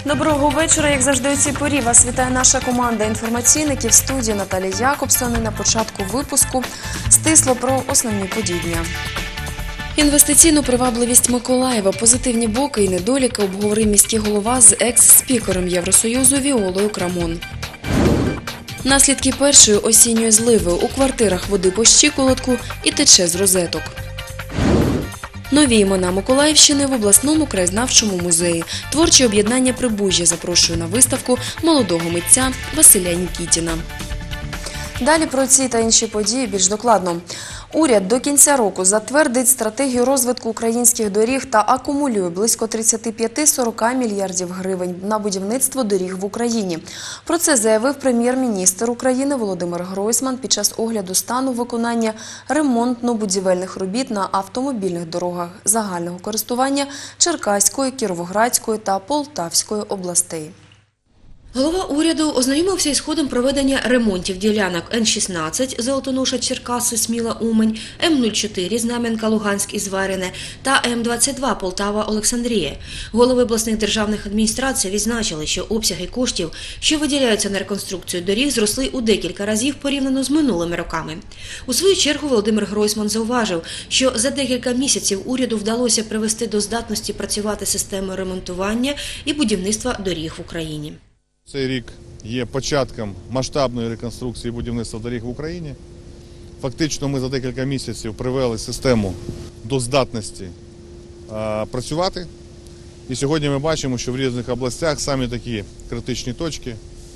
Доброго вечора, як завжди у цій порі. Вас вітає наша команда інформаційників. В студії Наталія Якобсон. І на початку випуску стисло про основні події дня. Інвестиційну привабливість Миколаєва, позитивні боки і недоліки обговорив міський голова з екс-спікером Євросоюзу Віолою Крамон. Наслідки першої осінньої зливи: у квартирах води по щиколотку і тече з розеток. Нові імена Миколаївщини в обласному краєзнавчому музеї. Творче об'єднання «Прибужжя» запрошує на виставку молодого митця Василя Нікітіна. Далі про ці та інші події більш докладно. Уряд до кінця року затвердить стратегію розвитку українських доріг та акумулює близько 35–40 мільярдів гривень на будівництво доріг в Україні. Про це заявив прем'єр-міністр України Володимир Гройсман під час огляду стану виконання ремонтно-будівельних робіт на автомобільних дорогах загального користування Черкаської, Кіровоградської та Полтавської областей. Голова уряду ознайомився із ходом проведення ремонтів ділянок Н-16 Золотоноша-Черкаси, Сміла-Умань, М-04 Знам'янка-Луганськ і Зварине та М-22 Полтава-Олександрія. Голови обласних державних адміністрацій відзначили, що обсяги коштів, що виділяються на реконструкцію доріг, зросли у декілька разів порівняно з минулими роками. У свою чергу Володимир Гройсман зауважив, що за декілька місяців уряду вдалося привести до здатності працювати системою ремонтування і будівництва доріг в Україні. Цей рік є початком масштабної реконструкції будівництва доріг в Україні. Фактично ми за декілька місяців привели систему до здатності працювати. І сьогодні ми бачимо, що в різних областях самі такі критичні точки,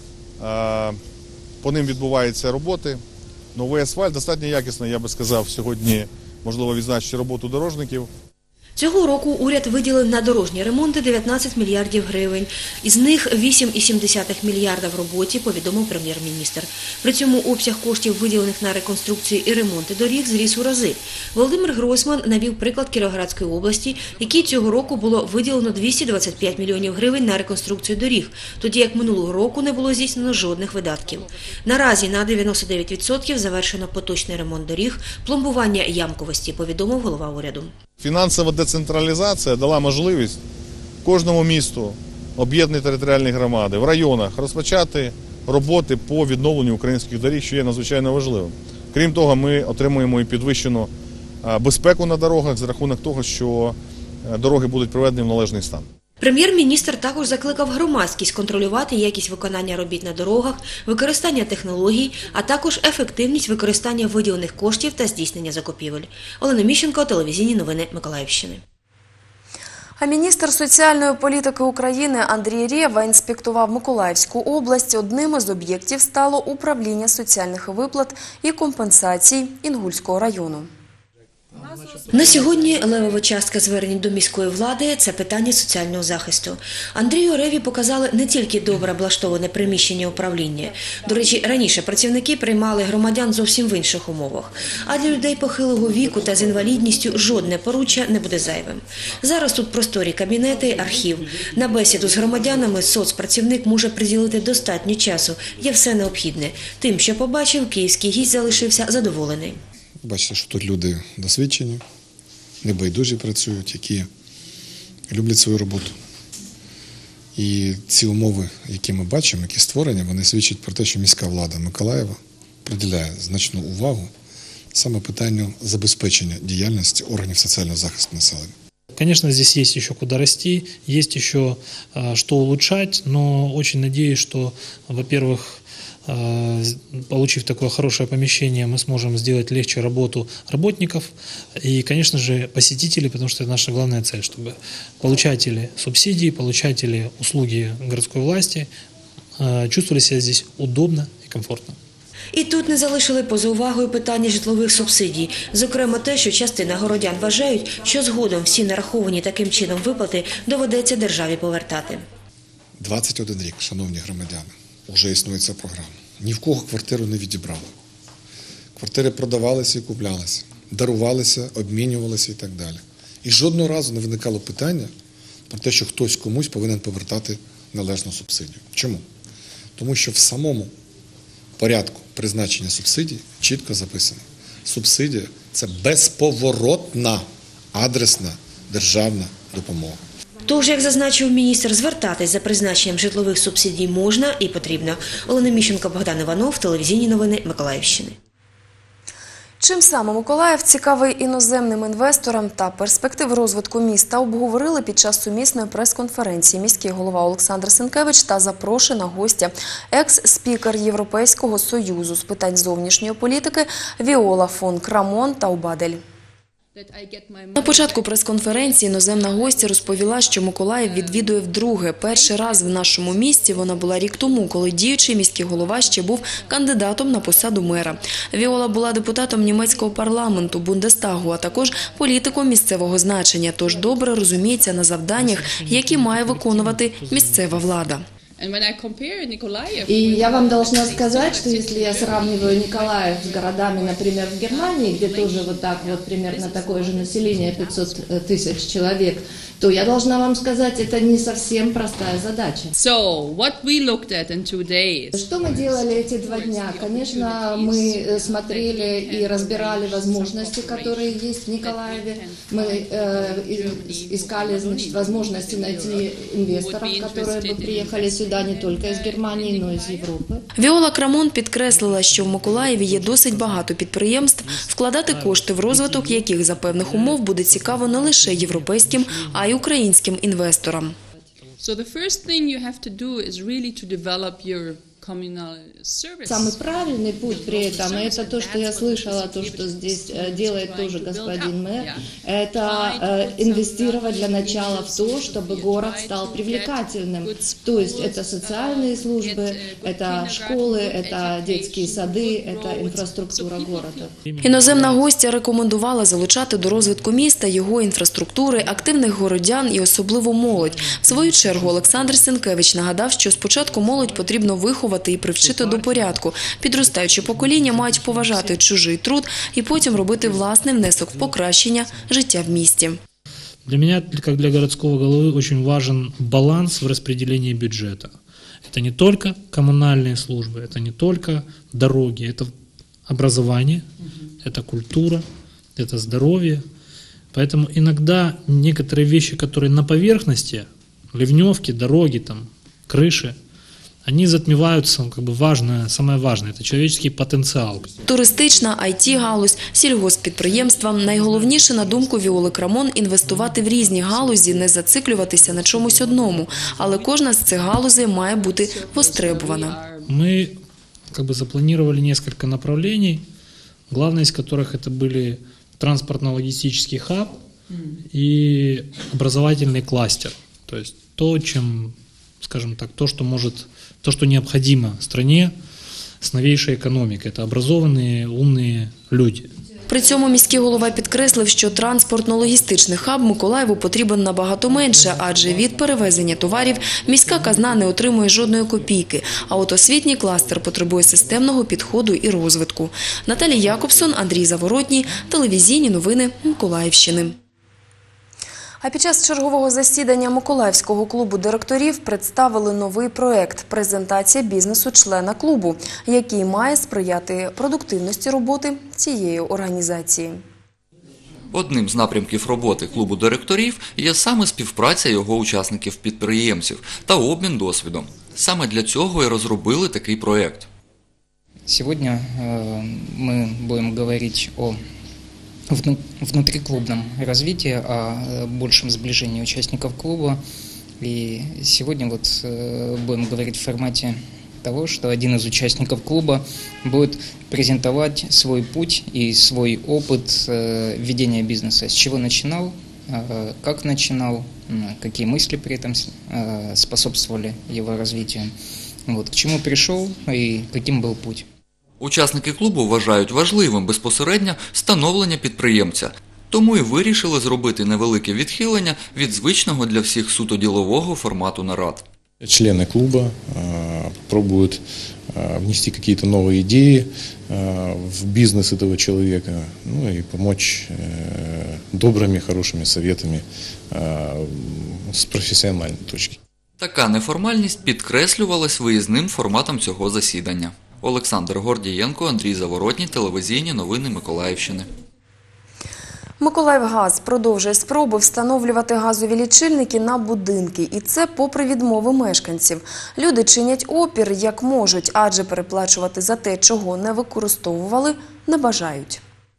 по ним відбуваються роботи. Новий асфальт достатньо якісний, я би сказав, сьогодні можливо відзначити роботу дорожників. Цього року уряд виділив на дорожні ремонти 19 мільярдів гривень. Із них 8,7 мільярда в роботі, повідомив прем'єр-міністр. При цьому обсяг коштів, виділених на реконструкцію і ремонти доріг, зріс у рази. Володимир Гройсман навів приклад Кіровоградської області, якій цього року було виділено 225 мільйонів гривень на реконструкцію доріг, тоді як минулого року не було здійснено жодних видатків. Наразі на 99% завершено поточний ремонт доріг, пломбування ямковості, повідомив голова уряду. Фінансова децентралізація дала можливість кожному місту, об'єднані територіальні громади, в районах розпочати роботи по відновленню українських доріг, що є надзвичайно важливим. Крім того, ми отримуємо і підвищену безпеку на дорогах за рахунок того, що дороги будуть приведені в належний стан. Прем'єр-міністр також закликав громадськість контролювати якість виконання робіт на дорогах, використання технологій, а також ефективність використання виділених коштів та здійснення закупівель. Олена Міщенко, телевізійні новини Миколаївщини. А міністр соціальної політики України Андрій Рева інспектував Миколаївську область. Одним із об'єктів стало управління соціальних виплат і компенсацій Інгульського району. На сьогодні левова частка звернень до міської влади – це питання соціального захисту. Андрію Реві показали не тільки добре облаштоване приміщення управління. До речі, раніше працівники приймали громадян зовсім в інших умовах. А для людей похилого віку та з інвалідністю жодне поруччя не буде зайвим. Зараз тут просторі кабінети, архів. На бесіду з громадянами соцпрацівник може приділити достатньо часу. Є все необхідне. Тим, що побачив, київський гість залишився задоволений. Бачите, що тут люди досвідчені, небайдужі працюють, які люблять свою роботу. І ці умови, які ми бачимо, які створені, вони свідчать про те, що міська влада Миколаєва приділяє значну увагу саме питанню забезпечення діяльності органів соціального захисту населення. Конечно, здесь есть еще куда расти, есть еще что улучшать, но очень надеюсь, что, во-первых, получив такое хорошее помещение, мы сможем сделать легче работу работников и, конечно же, посетителей, потому что это наша главная цель, чтобы получатели субсидий, получатели услуги городской власти чувствовали себя здесь удобно и комфортно. І тут не залишили поза увагою питання житлових субсидій. Зокрема те, що частина городян вважають, що згодом всі нараховані таким чином виплати доведеться державі повертати. 21 рік, шановні громадяни, вже існує ця програма. Ні в кого квартиру не відібрали. Квартири продавалися і куплялися, дарувалися, обмінювалися і так далі. І жодного разу не виникало питання про те, що хтось комусь повинен повертати належну субсидію. Чому? Тому що в самому порядку призначення субсидій чітко записано. Субсидія – це безповоротна адресна державна допомога. Тож, як зазначив міністр, звертатись за призначенням житлових субсидій можна і потрібно. Олена Міщенко, Богдан Іванов, телевізійні новини Миколаївщини. Чим саме Миколаїв цікавий іноземним інвесторам та перспектив розвитку міста обговорили під час сумісної прес-конференції міський голова Олександр Сенкевич та запрошена гостя екс-спікер Європейського Союзу з питань зовнішньої політики Віола фон Крамон Таубадель. На початку прес-конференції іноземна гостя розповіла, що Миколаїв відвідує вдруге. Перший раз в нашому місті вона була рік тому, коли діючий міський голова ще був кандидатом на посаду мера. Віола була депутатом німецького парламенту, Бундестагу, а також політиком місцевого значення, тож добре розуміється на завданнях, які має виконувати місцева влада. И я вам должна сказать, что если я сравниваю Николаев с городами, например, в Германии, где тоже вот так вот примерно такое же население, 500 тысяч человек, то я должна вам сказать, это не совсем простая задача. Что мы делали эти 2 дня? Конечно, мы смотрели и разбирали возможности, которые есть в Николаеве. Мы искали, значит, возможности найти инвесторов, которые бы приехали сюда не только из Германии, но и из Европы. Віола Крамон підкреслила, що в Миколаєві є досить багато підприємств, вкладати кошти в розвиток яких за певних умов буде цікаво не лише європейським, а й українським інвесторам. Самый правильный путь при этом, и это то, что я слышала, то, что здесь делает тоже господин мэр, это инвестировать для начала в то, чтобы город стал привлекательным. То есть это социальные службы, это школы, это детские сады, это инфраструктура города. Іноземна гостя рекомендувала залучати до розвитку міста, його інфраструктури, активних городян і особливо молодь. В свою чергу Олександр Сенкевич нагадав, що спочатку молодь потрібно виховати і привчити до порядку. Підростаючі покоління мають поважати чужий труд і потім робити власний внесок в покращення життя в місті. Для меня, как для городского головы, очень важен баланс в распределении бюджета. Это не только коммунальные службы, это не только дороги, это образование, это культура, это здоровье. Поэтому иногда некоторые вещи, которые на поверхности, ливневки, дороги, там, крыши, они затмеваются, как бы важное, самое важное, это человеческий потенциал. Туристична, IT-галузь, сільгосппідприємства. Найголовніше, на думку Віоли Крамон, інвестувати в різні галузі, не зациклюватися на чомусь одному. Але кожна з цих галузей має бути востребована. Мы как бы запланировали несколько направлений, главное из которых это были транспортно-логистический хаб и образовательный кластер. То есть то, чем, скажем так, то, что необходимо стране с новейшей экономикой. Это образованные, умные люди. При цьому міський голова підкреслив, що транспортно-логістичний хаб Миколаєву потрібен набагато менше, адже від перевезення товарів міська казна не отримує жодної копійки, а от освітній кластер потребує системного підходу і розвитку. Наталія Якобсон, Андрій Заворотній, телевізійні новини Миколаївщини. А під час чергового засідання Миколаївського клубу директорів представили новий проект «Презентація бізнесу члена клубу», який має сприяти продуктивності роботи цієї організації. Одним з напрямків роботи клубу директорів є саме співпраця його учасників-підприємців та обмін досвідом. Саме для цього і розробили такий проект. Сегодня мы будем говорить о внутриклубном развитии, о большем сближении участников клуба. И сегодня будем говорить в формате того, что один из участников клуба будет презентовать свой путь и свой опыт ведения бизнеса. С чего начинал, как начинал, какие мысли при этом способствовали его развитию, к чему пришел и каким был путь. Учасники клубу вважають важливим безпосередньо становлення підприємця, тому і вирішили зробити невелике відхилення від звичного для всіх суто ділового формату нарад. Члены клуба пробуют внести какие-то новые идеи в бизнес этого человека, и помочь добрыми, хорошими советами с профессиональной точки. Така неформальність підкреслювалась виїзним форматом цього засідання. Олександр Гордієнко, Андрій Заворотній, телевізійні новини Миколаївщини. Миколаївгаз продовжує спроби встановлювати газові лічильники на будинки. І це попри відмови мешканців. Люди чинять опір як можуть, адже переплачувати за те, чого не використовували, не бажають.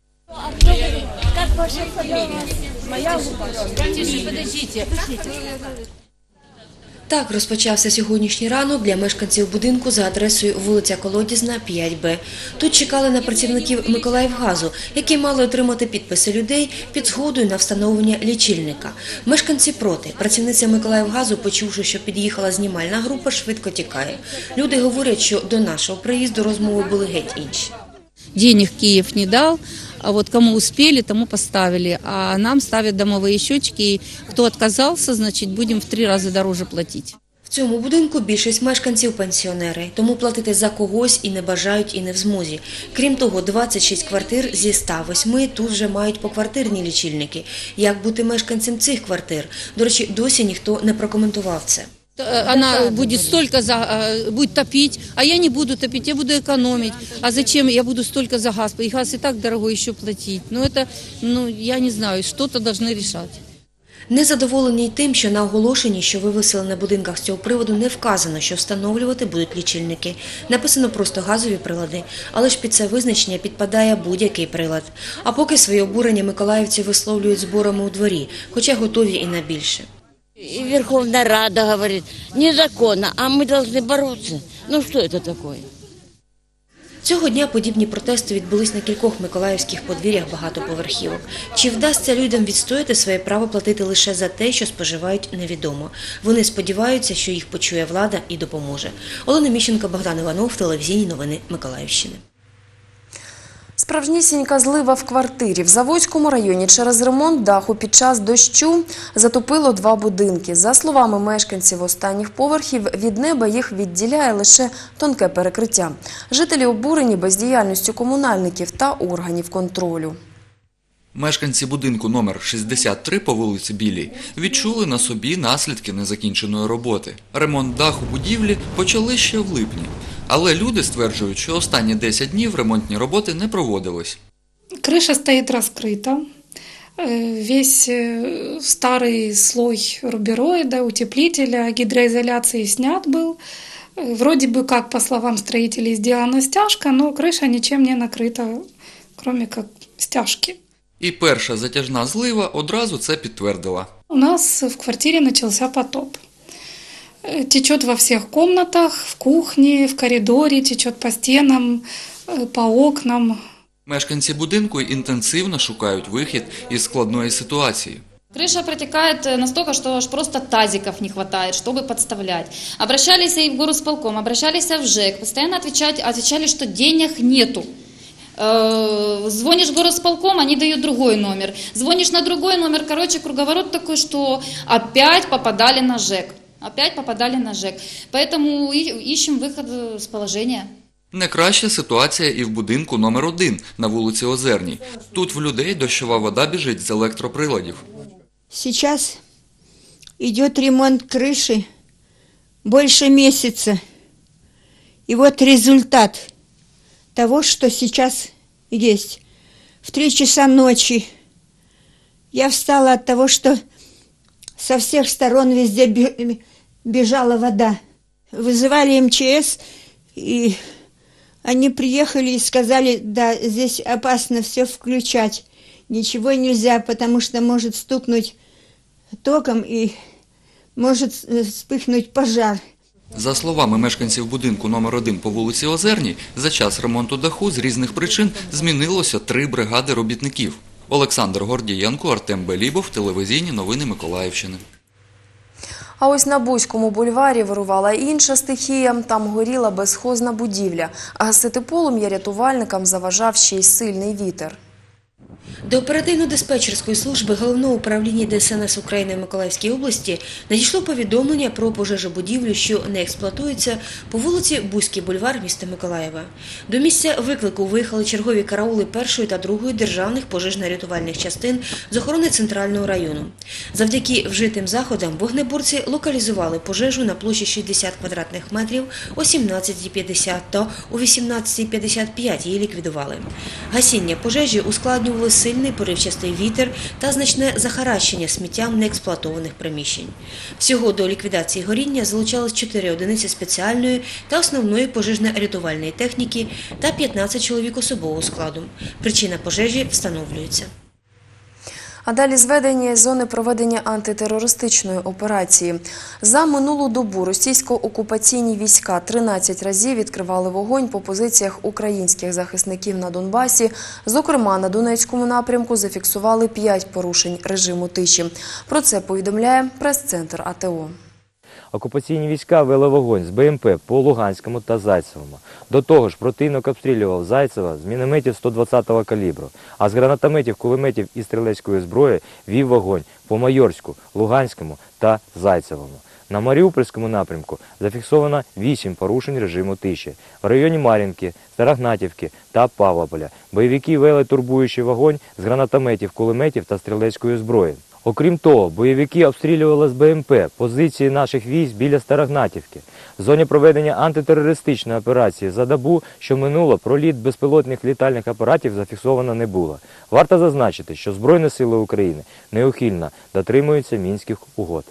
Так розпочався сьогоднішній ранок для мешканців будинку за адресою вулиця Колодязна, 5Б. Тут чекали на працівників Миколаївгазу, які мали отримати підписи людей під згодою на встановлення лічильника. Мешканці проти. Працівниця Миколаївгазу, почувши, що під'їхала знімальна група, швидко тікає. Люди говорять, що до нашого приїзду розмови були геть інші. Денег Киев не дал, а вот кому успели, тому поставили. А нам ставят домовые счетчики, и кто отказался, значит, будем в 3 раза дороже платить. В цьому будинку більшість мешканців – пенсіонери, тому платити за когось і не бажають, і не в змозі. Крім того, 26 квартир зі 108 тут вже мають поквартирні лічильники. Як бути мешканцем цих квартир? До речі, досі ніхто не прокоментував це. Она будет столько будет топить, а я не буду топить, я буду экономить. А зачем я буду столько за газ? И газ и так дорогой еще платить. Я не знаю, что-то должны решать. Незадоволені й тим, що на оголошенні, що вивісили на будинках з цього приводу, не вказано, що встановлювати будуть лічильники. Написано просто газові прилади, але ж під це визначення підпадає будь-який прилад. А поки своє обурення миколаївці висловлюють зборами у дворі, хоча готові і на більше. И Верховная Рада говорит, незаконно, а мы должны бороться. Что это такое? Цього дня подібні протести відбулись на кількох миколаївських подвір'ях багатоповерхівок. Чи вдасться людям відстояти своє право платити лише за те, що споживають, невідомо. Вони сподіваються, що їх почує влада і допоможе. Олена Міщенко, Богдан Іванов, телевізійні новини Миколаївщини. Справжнісінька злива в квартирі. В Заводському районі через ремонт даху під час дощу затопило 2 будинки. За словами мешканців останніх поверхів, від неба їх відділяє лише тонке перекриття. Жителі обурені бездіяльністю комунальників та органів контролю. Мешканці будинку номер 63 по вулиці Білій відчули на собі наслідки незакінченої роботи. Ремонт даху будівлі почали ще в липні. Але люди стверджують, що останні 10 днів ремонтні роботи не проводились. Крыша стоит раскрыта. Весь старый слой рубероида, утеплителя, гидроизоляции снят был. Вроде бы, как по словам строителей, сделана стяжка, но крыша ничем не накрыта, кроме как стяжки. І перша затяжна злива одразу це підтвердила. У нас в квартире начался потоп. Течет во всех комнатах, в кухне, в коридоре, течет по стенам, по окнам. Мешканці будинку інтенсивно шукають вихід із складної ситуації. Крыша протекает настолько, что аж просто тазиков не хватает, чтобы подставлять. Обращались и в горосполком, обращались в ЖЭК, постоянно отвечали, что денег нету. Звонишь в горосполком, они дают другой номер. Звонишь на другой номер, круговорот такой, что опять попадали на ЖЭК. Поэтому ищем выход з положення. Не краща ситуація і в будинку номер 1 на вулиці Озерній. Тут в людей дощова вода біжить з електроприладів. Сейчас идет ремонт крыши больше месяца. И вот результат того, что сейчас есть. В 3 часа ночи я встала от того, что со всех сторон везде бежала вода. Вызывали МЧС, и они приехали и сказали, да, здесь опасно все включать. Ничего нельзя, потому что может стукнуть током и может вспыхнуть пожар. За словами мешканців будинку номер 1 по вулиці Озерній, за час ремонту даху з різних причин змінилося 3 бригади робітників. Олександр Гордієнко, Артем Белібов, телевізійні новини Миколаївщини. А ось на Буському бульварі вирувала інша стихія. Там горіла безхозна будівля. А гасити полум'я рятувальникам заважав ще й сильний вітер. До оперативно-диспетчерської служби Головного управління ДСНС України в Миколаївській області надійшло повідомлення про пожежобудівлю, що не експлуатується по вулиці Бузький бульвар міста Миколаєва. До місця виклику виїхали чергові караули 1-ї та 2-ї державних пожежно-рятувальних частин з охорони Центрального району. Завдяки вжитим заходам вогнеборці локалізували пожежу на площі 60 квадратних метрів о 17:50 та о 18:55 її ліквідували. Гасіння пожежі ускладнювали сильний поривчастий вітер та значне захаращення сміттям неексплуатованих приміщень. Всього до ліквідації горіння залучалось 4 одиниці спеціальної та основної пожежно-рятувальної техніки та 15 чоловік особового складу. Причина пожежі встановлюється. А далі зведення зони проведення антитерористичної операції. За минулу добу російсько-окупаційні війська 13 разів відкривали вогонь по позиціях українських захисників на Донбасі. Зокрема, на Донецькому напрямку зафіксували 5 порушень режиму тиші. Про це повідомляє прес-центр АТО. Окупаційні війська вели вогонь з БМП по Луганському та Зайцевому. До того ж, противник обстрілював Зайцева з мінометів 120-го калібру, а з гранатометів, кулеметів і стрілецької зброї вів вогонь по Майорську, Луганському та Зайцевому. На Маріупольському напрямку зафіксовано 8 порушень режиму тиші. В районі Мар'їнки, Старогнатівки та Павлополя бойовики вели турбуючий вогонь з гранатометів, кулеметів та стрілецької зброї. Окрім того, бойовики обстрілювали з БМП позиції наших військ біля Старогнатівки. В зоні проведення антитерористичної операції за добу, що минуло, проліт безпілотних літальних апаратів зафіксовано не було. Варто зазначити, що Збройні сили України неухильно дотримуються Мінських угод.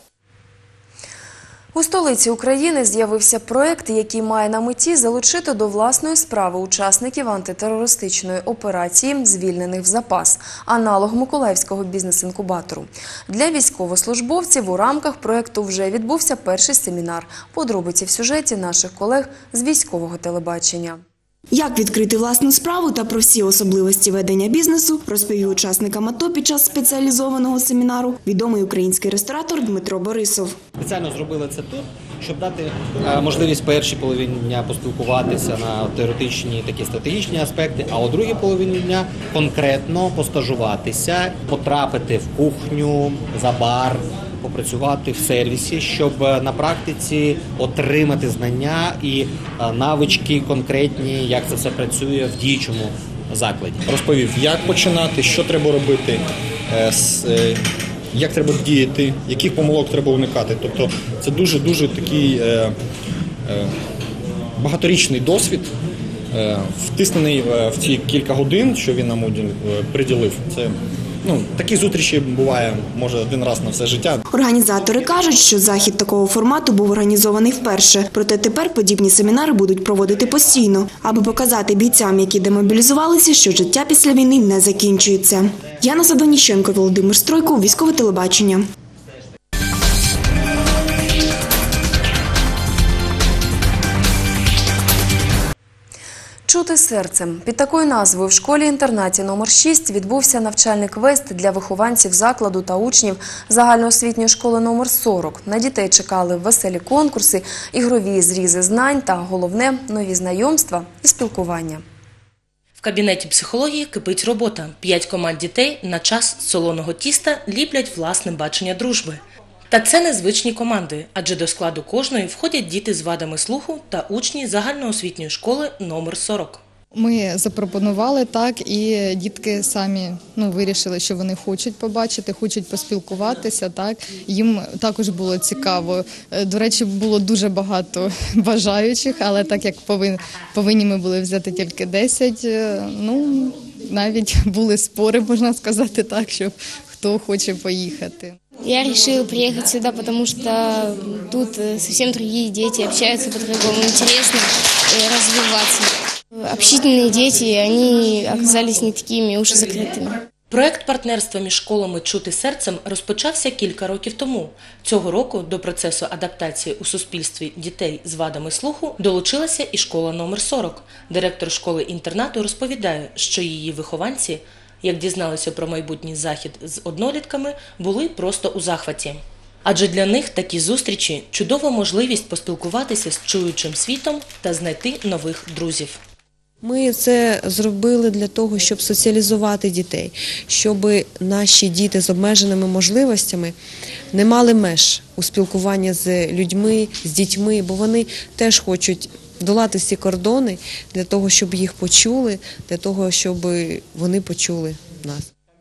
У столиці України з'явився проєкт, який має на меті залучити до власної справи учасників антитерористичної операції, звільнених в запас, аналог Миколаївського бізнес-інкубатору. Для військовослужбовців у рамках проєкту вже відбувся перший семінар. Подробиці в сюжеті наших колег з військового телебачення. Як відкрити власну справу та про всі особливості ведення бізнесу розповів учасникам АТО під час спеціалізованого семінару відомий український ресторатор Дмитро Борисов. Спеціально зробили це тут, щоб дати можливість першій половині дня поспілкуватися на теоретичні такі стратегічні аспекти, а у другій половині дня конкретно постажуватися, потрапити в кухню, за бар, попрацювати в сервісі, щоб на практиці отримати знання і навички конкретні, як це все працює в діючому закладі. Розповів, як починати, що треба робити, як треба діяти, яких помилок треба уникати. Тобто це дуже такий багаторічний досвід, втиснений в ці кілька годин, що він нам приділив. Це такі зустрічі буває, може, один раз на все життя. Організатори кажуть, що захід такого формату був організований вперше. Проте тепер подібні семінари будуть проводити постійно, аби показати бійцям, які демобілізувалися, що життя після війни не закінчується. Яна Садоніщенко, Володимир Стройко, Військове телебачення. «Чути серцем». Під такою назвою в школі-інтернаті номер 6 відбувся навчальний квест для вихованців закладу та учнів загальноосвітньої школи номер 40. На дітей чекали веселі конкурси, ігрові зрізи знань та, головне, нові знайомства і спілкування. В кабінеті психології кипить робота. 5 команд дітей на час солоного тіста ліплять власне бачення дружби. Та це незвичні команди, адже до складу кожної входять діти з вадами слуху та учні загальноосвітньої школи номер 40. Ми запропонували так, і дітки самі вирішили, що вони хочуть побачити, хочуть поспілкуватися. Так. Їм також було цікаво. До речі, було дуже багато бажаючих, але так як повинні ми були взяти тільки 10, навіть були спори, можна сказати так, що хто хоче поїхати. Я решила приехать сюда, потому что тут совсем другие дети, общаются по-другому, интересно развиваться. Общительные дети, они оказались не такими уж закрытыми. Проект партнерства між школами «Чути серцем» розпочався кілька років тому. Цього року до процесу адаптації у суспільстві дітей з вадами слуху долучилася і школа номер 40. Директор школи-інтернату розповідає, що її вихованці, як дізналися про майбутній захід з однолітками, були просто у захваті. Адже для них такі зустрічі – чудова можливість поспілкуватися з чуючим світом та знайти нових друзів. Ми це зробили для того, щоб соціалізувати дітей, щоб наші діти з обмеженими можливостями не мали меж у спілкуванні з людьми, з дітьми, бо вони теж хочуть долати ці кордони для того, щоб їх почули, для того, щоб вони почули нас.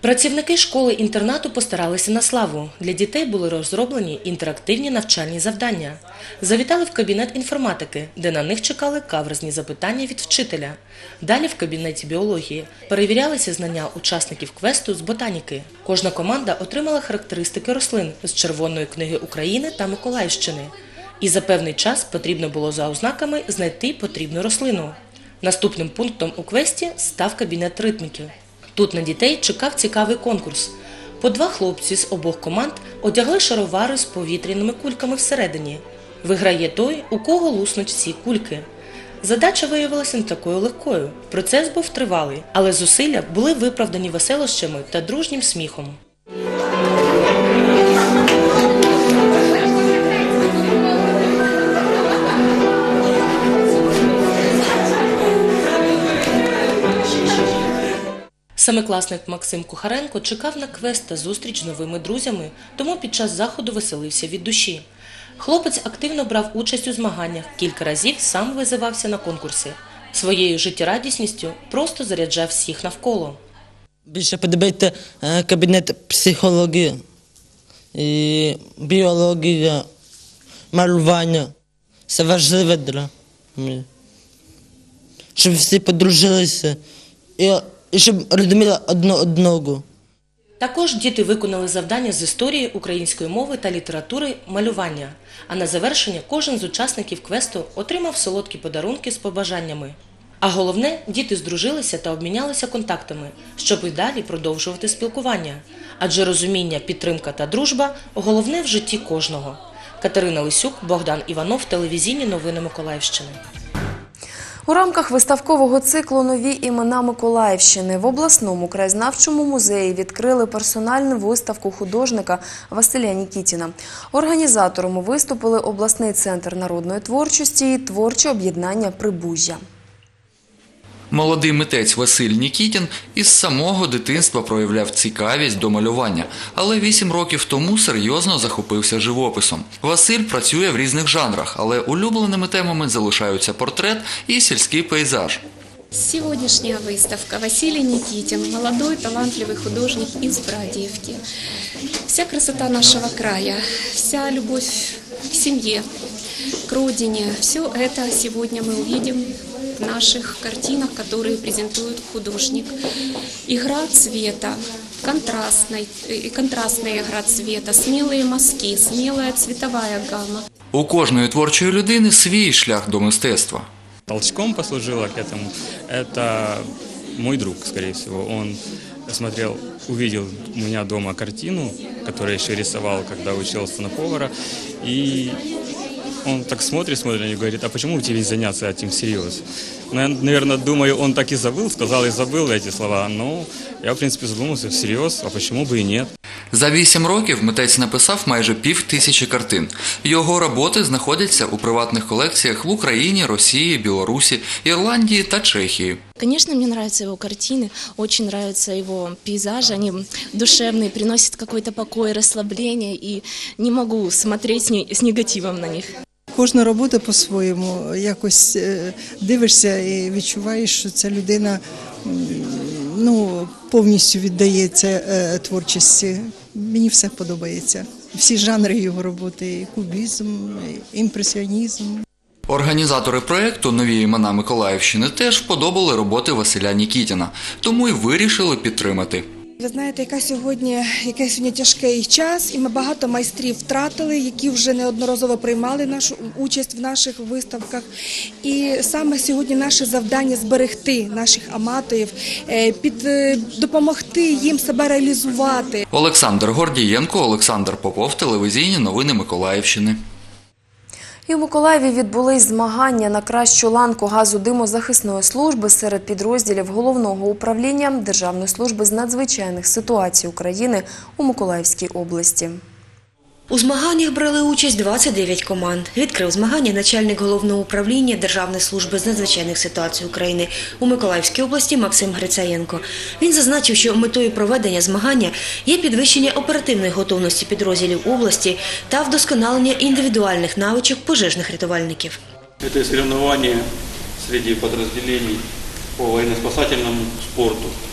Працівники школи-інтернату постаралися на славу. Для дітей були розроблені інтерактивні навчальні завдання. Завітали в кабінет інформатики, де на них чекали каверзні запитання від вчителя. Далі в кабінеті біології перевірялися знання учасників квесту з ботаніки. Кожна команда отримала характеристики рослин з Червоної книги України та Миколаївщини. І за певний час потрібно було за ознаками знайти потрібну рослину. Наступним пунктом у квесті став кабінет ритміки. Тут на дітей чекав цікавий конкурс. По 2 хлопці з обох команд одягли шаровари з повітряними кульками всередині. Виграє той, у кого луснуть всі кульки. Задача виявилася не такою легкою. Процес був тривалий, але зусилля були виправдані веселощами та дружнім сміхом. Семикласник Максим Кухаренко чекав на квест та зустріч з новими друзями, тому під час заходу веселився від душі. Хлопець активно брав участь у змаганнях, кілька разів сам визивався на конкурси. Своєю життєрадісністю просто заряджав всіх навколо. Більше подобається кабінет психології, і біологія, малювання. Це важливо для мене. Щоб всі подружилися і щоб розуміли одне одного. Також діти виконали завдання з історії, української мови та літератури малювання. А на завершення кожен з учасників квесту отримав солодкі подарунки з побажаннями. А головне, діти здружилися та обмінялися контактами, щоб і далі продовжувати спілкування. Адже розуміння, підтримка та дружба – головне в житті кожного. Катерина Лисюк, Богдан Іванов, телевізійні новини Миколаївщини. У рамках виставкового циклу «Нові імена Миколаївщини» в обласному краєзнавчому музеї відкрили персональну виставку художника Василя Нікітіна. Організатором виступили обласний центр народної творчості і творче об'єднання «Прибужжя». Молодий митець Василь Нікітін із самого дитинства проявляв цікавість до малювання, але 8 років тому серйозно захопився живописом. Василь працює в різних жанрах, але улюбленими темами залишаються портрет і сільський пейзаж. Сегодняшняя выставка. Василий Никитин, молодой талантливый художник из Бродівки. Вся красота нашего края, вся любовь к семье, к родине, все это сегодня мы увидим в наших картинах, которые презентует художник. Игра цвета, контрастная игра цвета, смелые мазки, смелая цветовая гамма. У кожної творчої людини свій шлях до мистецтва. Толчком послужило к этому, это мой друг, скорее всего. Он увидел у меня дома картину, которую я еще рисовал, когда учился на повара, и он так смотрит и говорит: а почему бы тебе не заняться этим всерьез? Я, наверное, думаю, он так и забыл, сказал и забыл эти слова, но я, в принципе, задумался всерьез, а почему бы и нет. За 8 років митець написав майже 5000 картин. Його роботи знаходяться у приватних колекціях в Україні, Росії, Білорусі, Ірландії та Чехії. Конечно, мне нравятся его картины, очень нравятся его пейзажи, они душевные, приносят какой-то покой, расслабление, и не могу смотреть с негативом на них. Кожна робота по-своєму, якось дивишся і відчуваєш, що ця людина повністю віддається творчості. Мені все подобається. Всі жанри його роботи, і кубізм, і імпресіонізм. Організатори проєкту «Нові імена Миколаївщини» теж вподобали роботи Василя Нікітіна, тому й вирішили підтримати. Ви знаєте, який сьогодні тяжкий час, і ми багато майстрів втратили, які вже неодноразово приймали нашу участь в наших виставках. І саме сьогодні наше завдання – зберегти наших аматорів, допомогти їм себе реалізувати. Олександр Гордієнко, Олександр Попов, телевізійні новини Миколаївщини. І в Миколаєві відбулись змагання на кращу ланку газодимозахисної служби серед підрозділів Головного управління Державної служби з надзвичайних ситуацій України у Миколаївській області. У змаганнях брали участь 29 команд. Відкрив змагання начальник Головного управління Державної служби з надзвичайних ситуацій України у Миколаївській області Максим Грицаєнко. Він зазначив, що метою проведення змагання є підвищення оперативної готовності підрозділів області та вдосконалення індивідуальних навичок пожежних рятувальників. Це соревновання серед підрозділів по воєнно-спасательному спорту.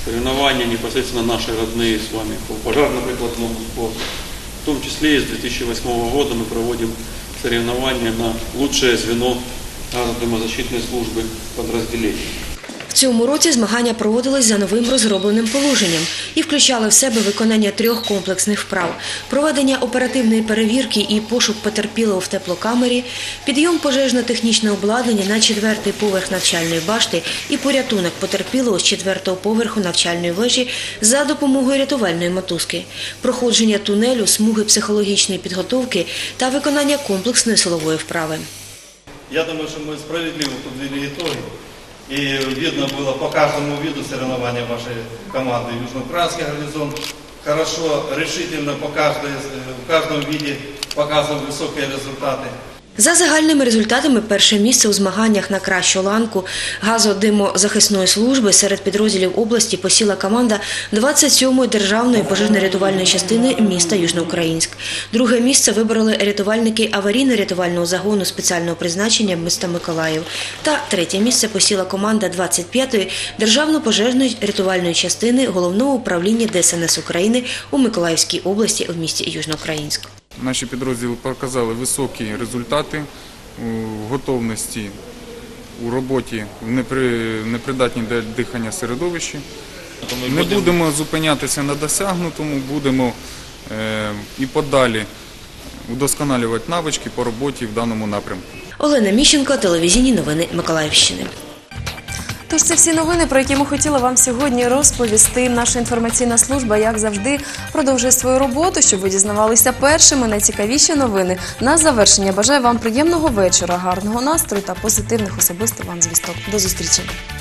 соревнования непосредственно наши родные с вами по пожарно-прикладному спорту. В том числе и с 2008 года мы проводим соревнования на лучшее звено газодымозащитной службы подразделений. В цьому році змагання проводились за новим розробленим положенням і включали в себе виконання 3 комплексних вправ: проведення оперативної перевірки і пошук потерпілого в теплокамері, підйом пожежно-технічного обладнання на 4-й поверх навчальної башти і порятунок потерпілого з 4-го поверху навчальної вежі за допомогою рятувальної мотузки, проходження тунелю, смуги психологічної підготовки та виконання комплексної силової вправи. Я думаю, что мы справедливо подвели итоги. И видно было по каждому виду соревнования вашей команды. Южноукраинский гарнизон хорошо, решительно в каждом виде показывал высокие результаты. За загальними результатами перше місце у змаганнях на кращу ланку газодимозахисної служби серед підрозділів області посіла команда 27-ї державної пожежно-рятувальної частини міста Южноукраїнськ. Друге місце вибороли рятувальники аварійно-рятувального загону спеціального призначення міста Миколаїв. Та третє місце посіла команда 25-ї державно-пожежної рятувальної частини Головного управління ДСНС України у Миколаївській області в місті Южноукраїнськ. Наші підрозділи показали високі результати у готовності у роботі в непридатній для дихання середовищі. Не будемо зупинятися на досягнутому, будемо і подалі удосконалювати навички по роботі в даному напрямку. Олена Міщенко, телевізійні новини Миколаївщини. Тож це всі новини, про які ми хотіли вам сьогодні розповісти. Наша інформаційна служба, як завжди, продовжує свою роботу, щоб ви дізнавалися першими найцікавіші новини. На завершення бажаю вам приємного вечора, гарного настрою та позитивних особисто вам звісток. До зустрічі!